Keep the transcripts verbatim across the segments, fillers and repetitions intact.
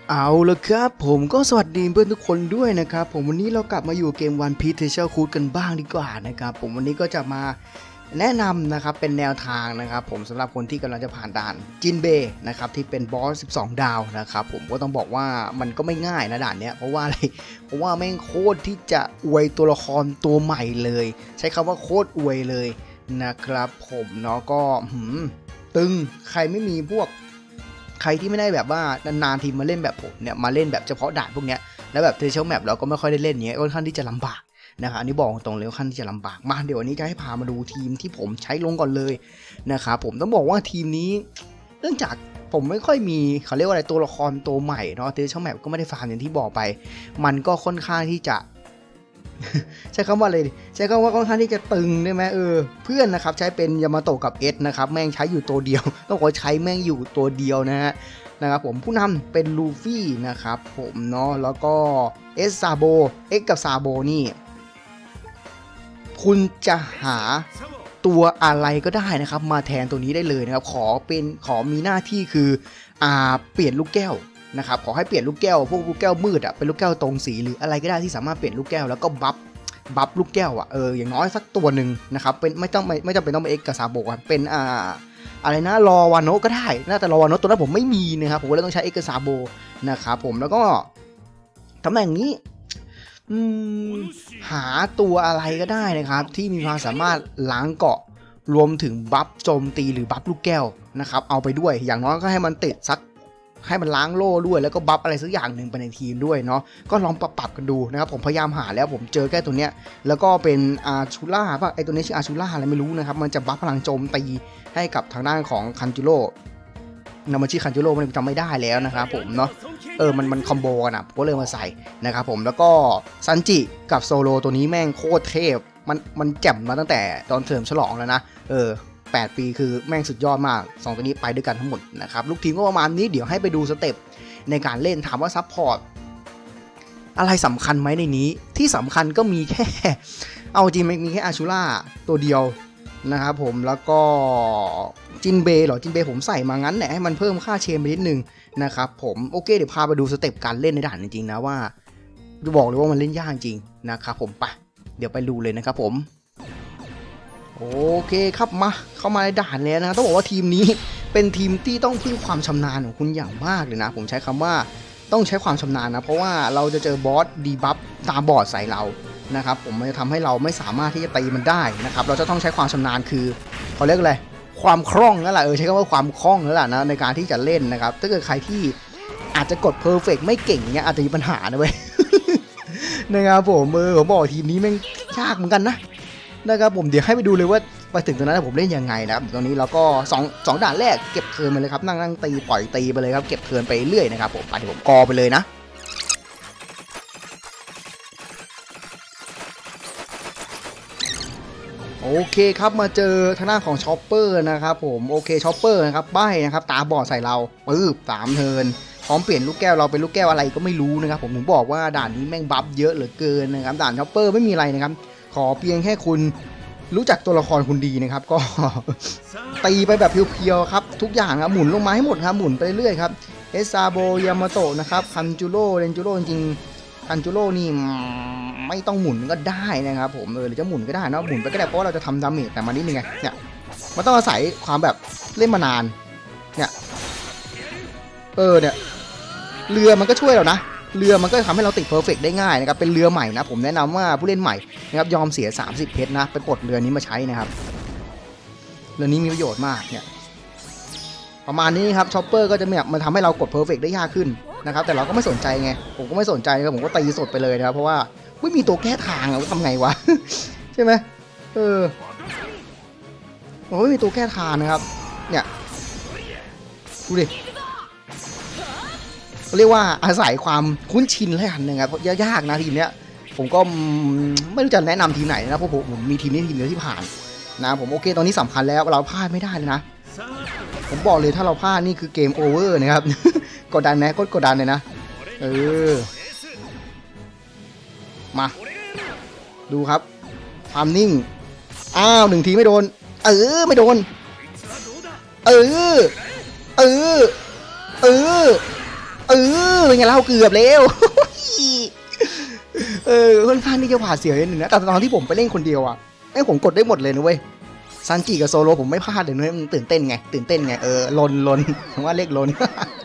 เอาละครับผมก็สวัสดีเพื่อนทุกคนด้วยนะครับผมวันนี้เรากลับมาอยู่เกม One Piece Treasure Cruise กันบ้างดีกว่านะครับผมวันนี้ก็จะมาแนะนำนะครับเป็นแนวทางนะครับผมสำหรับคนที่กำลังจะผ่านด่านจินเบย์นะครับที่เป็นบอสสิบสองดาวนะครับผมก็ต้องบอกว่ามันก็ไม่ง่ายนะด่านเนี้ยเพราะว่าอะไรเพราะว่าแม่งโคตรที่จะอวยตัวละครตัวใหม่เลยใช้คำว่าโคตรอวยเลยนะครับผมเนาะก็หืมตึงใครไม่มีพวกใครที่ไม่ได้แบบว่านานๆทีมาเล่นแบบผมเนี่ยมาเล่นแบบเฉพาะด่านพวกเนี้ยแล้วแบบเทเชลแมปเราก็ไม่ค่อยได้เล่นเนี้ยค่อนข้างที่จะลำบากนะครับอันนี้บอกตรงเลยค่อนข้างที่จะลำบากมาเดี๋ยววันนี้จะให้พามาดูทีมที่ผมใช้ลงก่อนเลยนะครับผมต้องบอกว่าทีมนี้เนื่องจากผมไม่ค่อยมีเขาเรียกว่าอะไรตัวละครตัวใหม่เนาะเทเชลแมปก็ไม่ได้ฟาร์มอย่างที่บอกไปมันก็ค่อนข้างที่จะ ใช้คำว่าอะไรใช้คำว่าค่อนข้างที่จะตึงได้ไหมเออเพื่อนนะครับใช้เป็นยามาโตะกับเอสนะครับแม่งใช้อยู่ตัวเดียวต้องบอกใช้แม่งอยู่ตัวเดียวนะฮะนะครับผมผู้นำเป็นลูฟี่นะครับผมเนาะแล้วก็เอสซาโบเอ็กกับซาโบนี่คุณจะหาตัวอะไรก็ได้นะครับมาแทนตัวนี้ได้เลยนะครับขอเป็นขอมีหน้าที่คืออ่าเปลี่ยนลูกแก้วนะครับขอให้เปลี่ยนลูกแก้วพวกลูกแก้วมืดอ่ะเป็นลูกแก้วตรงสีหรืออะไรก็ได้ที่สามารถเปลี่ยนลูกแก้วแล้วก็บัฟบัฟลูกแก้วอ่ะเอออย่างน้อยสักตัวหนึ่งนะครับเป็นไม่ต้องไม่ไม่จำเป็นต้องเป็นเอ็กกับซาโบะเป็นอ่าอะไรนะรอวานโนก็ได้น่าแต่รอวานโนตัวนั้นผมไม่มีนะครับผมก็เลยต้องใช้เอ็กกับซาโบนะครับผมแล้วก็ตำแหน่งนี้หาตัวอะไรก็ได้นะครับที่มีความสามารถล้างเกาะรวมถึงบัฟโจมตีหรือบัฟลูกแก้วนะครับเอาไปด้วยอย่างน้อยก็ให้มันติดสักให้มันล้างโล่ด้วยแล้วก็บัฟอะไรสักอย่างหนึ่งไปในทีมด้วยเนาะก็ลองปรับปรับกันดูนะครับผมพยายามหาแล้วผมเจอแค่ตัวเนี้ยแล้วก็เป็นอาชูล่าป่ะไอตัวนี้ชื่ออาชูล่าอะไรไม่รู้นะครับมันจะบัฟพลังโจมตีให้กับทางด้านของคันจูโร่นามาชิคันจูโร่มันจำไม่ได้แล้วนะครับผมเนาะเออมันมันคอมโบกันอ่ะผมก็เลยมาใส่นะครับผมแล้วก็ซันจิกับโซโลตัวนี้แม่งโคตรเทพมันมันแจ่มมาตั้งแต่ตอนเฉลิมฉลองแล้วนะเออแปดปีคือแม่งสุดยอดมากสองตัวนี้ไปด้วยกันทั้งหมดนะครับลูกทีมก็ประมาณนี้เดี๋ยวให้ไปดูสเต็ปในการเล่นถามว่าซัพพอร์ตอะไรสำคัญไหมในนี้ที่สำคัญก็มีแค่เอาจริงมีแค่อาชูล่าตัวเดียวนะครับผมแล้วก็จินเบย์หรอจินเบย์ผมใส่มางั้นแหละให้มันเพิ่มค่าเชนไปนิดนึงนะครับผมโอเคเดี๋ยวพาไปดูสเต็ปการเล่นในด่านจริงๆนะว่าจะบอกเลยว่ามันเล่นยากจริงนะครับผมไปเดี๋ยวไปดูเลยนะครับผมโอเคครับมาเข้ามาในด่านแล้วนะต้องบอกว่าทีมนี้เป็นทีมที่ต้องพึ่งความชำนาญของคุณอย่างมากเลยนะผมใช้คำว่าต้องใช้ความชำนาญนะเพราะว่าเราจะเจอบอสดีบัฟตาบอดใส่เรานะครับผมมันจะทำให้เราไม่สามารถที่จะตีมันได้นะครับเราจะต้องใช้ความชำนาญคือเขาเรียกอะไรความคล่องนั่นแหละเออใช้คำว่าความคล่องนั่นแหละนะในการที่จะเล่นนะครับถ้าเกิดใครที่อาจจะกดเพอร์เฟกต์ไม่เก่งเนี้ยอาจจะมีปัญหานะเว้ย นะครับผมเออผมบอกทีมนี้แม่งยากเหมือนกันนะนะครับผมเดี๋ยวให้ไปดูเลยว่าไปถึงตรงนั้นผมเล่นยังไงนะครับตรงนี้เราก็สอง สองด่านแรกเก็บเทิร์นไปเลยครับนั่งนั่งตีปล่อยตีไปเลยครับเก็บเทิร์นไปเรื่อยนะครับผมไปเดี๋ยวผมกอไปเลยนะโอเคครับมาเจอทางด้านของช็อปเปอร์นะครับผมโอเคช็อปเปอร์นะครับใบ้นะครับตาบอดใส่เราปึ๊บสามเทิร์นพร้อมเปลี่ยนลูกแก้วเราเป็นลูกแก้วอะไรก็ไม่รู้นะครับผมถึงบอกว่าด่านนี้แม่งบัฟเยอะเหลือเกินนะครับด่านช็อปเปอร์ไม่มีอะไรนะครับขอเพียงแค่คุณรู้จักตัวละครคุณดีนะครับก็ ตีไปแบบเพียวๆครับทุกอย่างครับหมุนลงมาให้หมดครับหมุนไปเรื่อยครับเอซาโบยามาโตะนะครับคันจูโร่เรนจูโร่จริงๆคันจูโร่นี่ไม่ต้องหมุนก็ได้นะครับผมเออหรือจะหมุนก็ได้นะหมุนไปก็ได้เพราะเราจะทำดาเมจแต่มานิดนึงไงเนี่ยมันต้องอาศัยความแบบเล่นมานานเนี่ยเออเนี่ยเรือมันก็ช่วยเรานะเรือมันก็ทำให้เราติดเพอร์เฟกต์ได้ง่ายนะครับเป็นเรือใหม่นะผมแนะนำว่าผู้เล่นใหม่นะครับยอมเสียสามสิบเพชรนะไปปลดเรือนี้มาใช้นะครับเรือนี้มีประโยชน์มากเนี่ยประมาณนี้ครับช็อปเปอร์ก็จะแบบมันทำให้เรากดเพอร์เฟกต์ได้ยากขึ้นนะครับแต่เราก็ไม่สนใจไงผมก็ไม่สนใจครับผมก็ตีสดไปเลยนะครับเพราะว่าไม่มีตัวแก้ทางอะทำไงวะ ใช่ไหมเออผมไม่มีตัวแก้ทางนะครับเนี่ยดูดิเรียกว่าอาศัยความคุ้นชินแล้วกันนะครับเพราะยากนะทีมเนี้ยผมก็ไม่รู้จะแนะนำทีมไหนนะเพราะผมผมมีทีมนี้ทีมเดียวที่ผ่านนะผมโอเคตอนนี้สำคัญแล้วเราพลาดไม่ได้เลยนะผมบอกเลยถ้าเราพลาดนี่คือเกมโอเวอร์นะครับ กดดันนะกดกดดันเลยนะเออมาดูครับความนิ่งอ้าวหนึ่งทีไม่โดนเออไม่โดนเออเออเออเออเป็นไงเล่าเกือบแล้วเออค่อนข้างที่จะหวาดเสียวนิดนึงนะแต่ตอนที่ผมไปเล่นคนเดียวอ่ะไอ้ผมกดได้หมดเลยนะเว้ยซันจิกับโซโลผมไม่พลาดเลยนะมันตื่นเต้นไงตื่นเต้นไงเออลนลนผมว่าเลขลน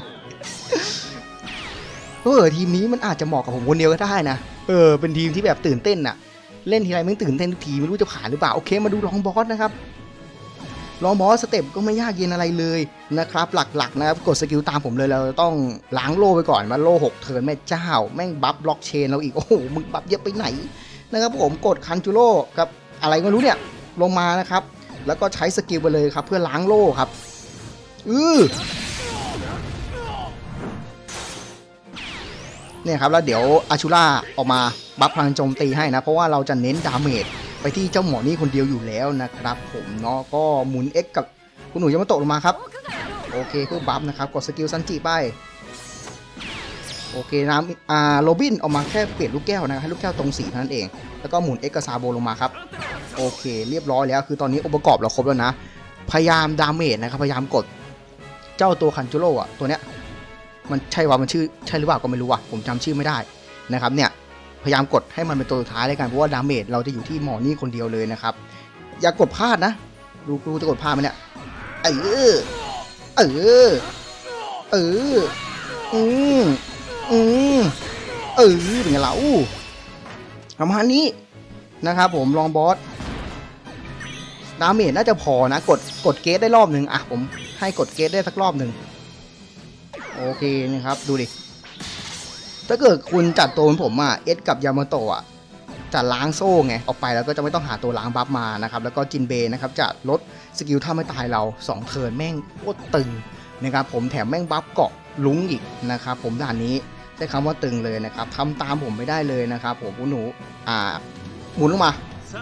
เออทีมนี้มันอาจจะเหมาะกับผมคนเดียวก็ได้นะเออเป็นทีมที่แบบตื่นเต้นอ่ะเล่นทีไรมันตื่นเต้นทุกทีไม่รู้จะผ่านหรือเปล่าโอเคมาดูลองบอสนะครับลองบอสสเต็ปก็ไม่ยากเย็นอะไรเลยนะครับหลักๆนะครับกดสกิลตามผมเลยเราต้องล้างโล่ไปก่อนมาโล่หกเทิร์นแม่เจ้าแม่งบัฟบล็อกเชนเราอีกโอ้โหมึงบัฟเยอะไปไหนนะครับผมกดคันจูโร่กับอะไรไม่รู้เนี่ยลงมานะครับแล้วก็ใช้สกิลไปเลยครับเพื่อล้างโล่ครับอือเนี่ยครับแล้วเดี๋ยวอาชูล่าออกมาบัฟพลังโจมตีให้นะเพราะว่าเราจะเน้นดาเมจไปที่เจ้าหมอนี่คนเดียวอยู่แล้วนะครับผมเนาะก็หมุน X กับคุณหนูยามาโตะลงมาครับโอเคเพื่อบัฟนะครับกดสกิลซันจิไปโอเคนะอ่าโรบินออกมาแค่เปลี่ยนลูกแก้วนะครับให้ลูกแก้วตรงสีเท่านั้นเองแล้วก็หมุน X กับซาโบลงมาครับโอเคเรียบร้อยแล้วคือตอนนี้องค์ประกอบเราครบแล้วนะพยายามดาเมจนะครับพยายามกดเจ้าตัวคันจูโร่อะตัวเนี้ยมันใช่ว่ามันชื่อใช่หรือเปล่าก็ไม่รู้ว่ะผมจำชื่อไม่ได้นะครับเนี่ยพยายามกดให้มันเป็นตัวสุดท้ายเลยกันเพราะว่าดาเมจเราจะอยู่ที่หมอนี่คนเดียวเลยนะครับอย่ากดพลาดนะดูดูจะกดพลาดไหมเนี่ยเออเออเอออืมอืมเออเป็นไงล่ะอู้ประมาณนี้นะครับผมลองบอสดาเมจน่าจะพอนะกดกดเกสได้รอบหนึ่งอ่ะผมให้กดเกสได้สักรอบหนึ่งโอเคนะครับดูดิถ้าเกิดคุณจัดตัวเหมือนผมอ่ะเอสกับยามาโตะอ่ะจะล้างโซ่ไงออกไปแล้วก็จะไม่ต้องหาตัวล้างบัฟมานะครับแล้วก็จินเบนะครับจะลดสกิลท่าไม่ตายเราสองเทิร์นแม่งโคตรตึงนะครับผมแถมแม่งบัฟเกาะลุ้งอีกนะครับผมด่านนี้ใช้คำว่าตึงเลยนะครับทำตามผมไม่ได้เลยนะครับผมคุณหนูอ่าหมุนลงมา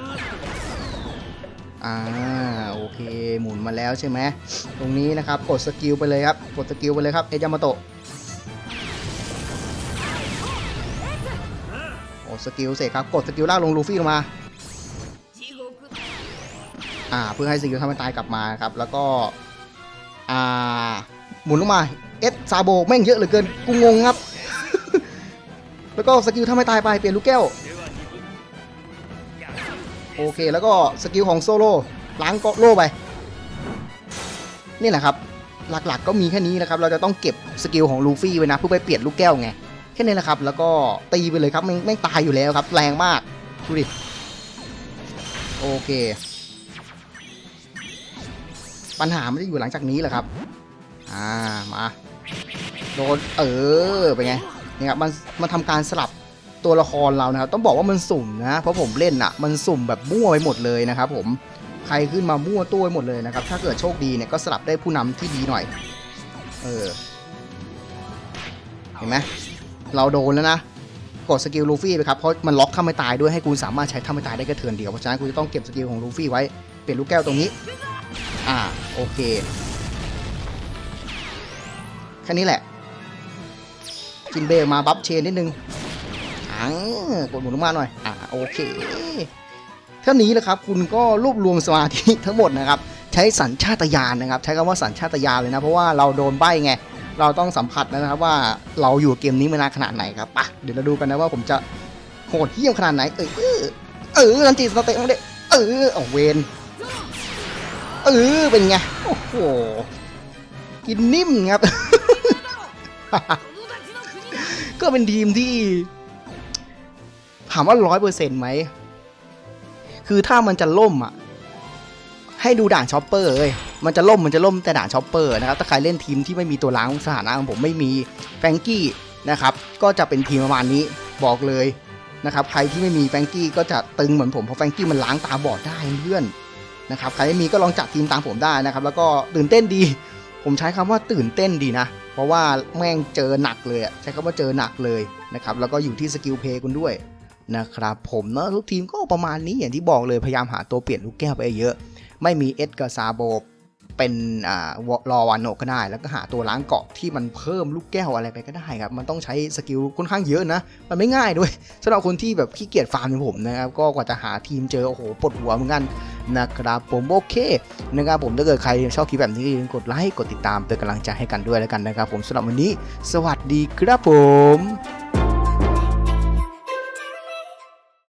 อ่าโอเคหมุนมาแล้วใช่ไหมตรงนี้นะครับกดสกิลไปเลยครับกดสกิลไปเลยครับเอยามาโตะโอ้สกิลเสร็จครับกดสกิลลากลงลูฟี่ลงมาอ่าเพื่อให้สกิลทำให้ตายกลับมาครับแล้วก็อ่าหมุนลงมาเอสซาโบแม่งเยอะเหลือเกินกูงงครับ แล้วก็สกิลทำให้ตายไปเปลี่ยนลูกแก้วโอเคแล้วก็สกิลของโซโล่ล้างเกาะโล่ไปนี่แหละครับหลักๆก็มีแค่นี้นะครับเราจะต้องเก็บสกิลของลูฟี่ไว้นะเพื่อไปเปลี่ยนลูกแก้วไงแค่นี้แหละครับแล้วก็ตีไปเลยครับไม่ไม่ตายอยู่แล้วครับแรงมากดูดิโอเคปัญหาไม่ได้อยู่หลังจากนี้แหละครับอ่ามาโดนเออเป็นไงนี่ครับมันมันทำการสลับตัวละครเรานะครับต้องบอกว่ามันสุ่มนะเพราะผมเล่นอ่ะมันสุ่มแบบมั่วไปหมดเลยนะครับผมใครขึ้นมามั่วตัวไปหมดเลยนะครับถ้าเกิดโชคดีเนี่ยก็สลับได้ผู้นำที่ดีหน่อยเออเห็นไหมเราโดนแล้วนะกดสกิลลูฟี่ไปครับเพราะมันล็อกท่าไม่ตายด้วยให้คุณสามารถใช้ท่าไม่ตายได้แค่เทิร์นเดียวเพราะฉะนั้นคุณจะต้องเก็บสกิลของลูฟี่ไว้เปลี่ยนลูกแก้วตรงนี้อ่าโอเคแค่นี้แหละจินเบลมาบัฟเชนนิดนึงอ่ากดหมุนลงมาหน่อยอ่าโอเคเท่านี้แหละครับคุณก็รวบรวมสมาธิทั้งหมดนะครับใช้สัญชาตญาณนะครับใช้คำว่าสัญชาตญาณเลยนะเพราะว่าเราโดนใบ้ไงเราต้องสัมผัสนะครับว่าเราอยู่เกมนี้มานานขนาดไหนครับปะเดี๋ยวเราดูกันนะว่าผมจะโหดเหี้ยมขนาดไหนเออเออเออลันจีสเตย์เด็กเออเอาเวนเออเป็นไงโอ้โหกินนิ่มครับ ก็เป็นทีมที่ถามว่าร้อยเปอร์เซ็นต์ไหมคือถ้ามันจะล่มอ่ะให้ดูด่านช็อปเปอร์เลยมันจะล่มมันจะล่มแต่ด่านช็อปเปอร์นะครับถ้าใครเล่นทีมที่ไม่มีตัวล้างสถานะของผมไม่มีแฟรงกี้นะครับก็จะเป็นทีมประมาณนี้บอกเลยนะครับใครที่ไม่มีแฟรงกี้ก็จะตึงเหมือนผมเพราะแฟรงกี้มันล้างตาบอดได้เพื่อนนะครับใครไม่มีก็ลองจัดทีมตามผมได้นะครับแล้วก็ตื่นเต้นดีผมใช้คำว่าตื่นเต้นดีนะเพราะว่าแม่งเจอหนักเลยใช้คำว่าเจอหนักเลยนะครับแล้วก็อยู่ที่สกิลเพย์คุณด้วยนะครับผมเนาะทุกทีมก็ประมาณนี้อย่างที่บอกเลยพยายามหาตัวเปลี่ยนลูกแก้วไปเยอะไม่มีเอสกับซาโบเป็นอ่ารอวานโนก็ได้แล้วก็หาตัวล้างเกาะที่มันเพิ่มลูกแก้วอะไรไปก็ได้ครับมันต้องใช้สกิลค่อนข้างเยอะนะมันไม่ง่ายด้วยสำหรับคนที่แบบขี้เกียจฟาร์มอย่างผมนะครับก็กว่าจะหาทีมเจอโอ้โหปวดหัวเหมือนกันนะครับผมโอเคนะครับผมถ้าเกิดใครชอบคลิปแบบนี้กดไลค์กดติดตามเป็นกำลังใจให้กันด้วยแล้วกันนะครับผมสำหรับวันนี้สวัสดีครับผม